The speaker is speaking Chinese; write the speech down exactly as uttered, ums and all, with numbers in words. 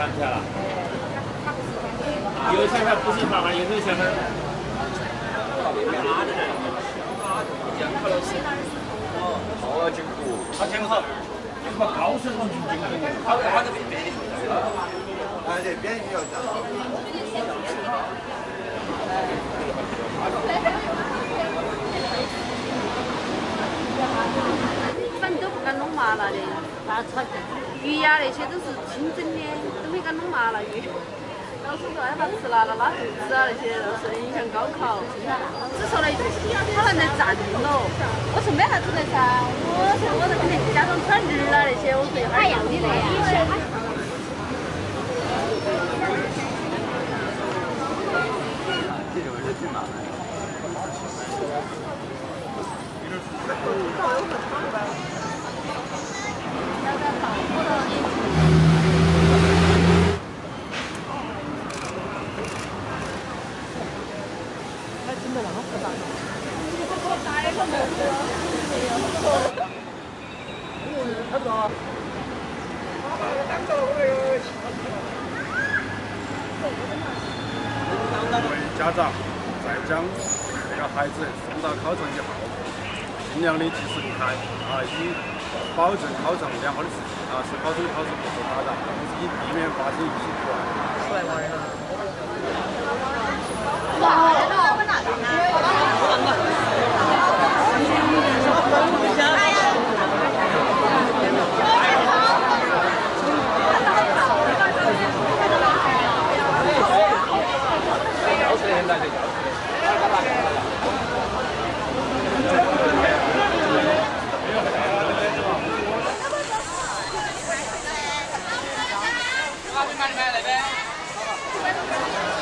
饭票了。油菜饭不是饭吗？油菜饭。 好筋骨， 好筋好，什么高水上去筋骨， 它它这边边的，哎对，边比较大。 反正都不敢弄麻辣的，那炒鱼呀那些都是清蒸的，都没敢弄麻辣鱼。老师说害怕吃辣了拉肚子啊，那些都是影响高考。只说了一句，他们在站了。我说没啥子的噻，我说我这肯定假装穿日啊那些，我说还要的嘞。 这种是最麻烦的。 真的那么复杂？ 为家长在将这个孩子送到考场以后，尽量的及时离开啊，以保证考场良好的实施啊，使考生考试不受打扰，以避免发生一些意外。出来玩了。 那边。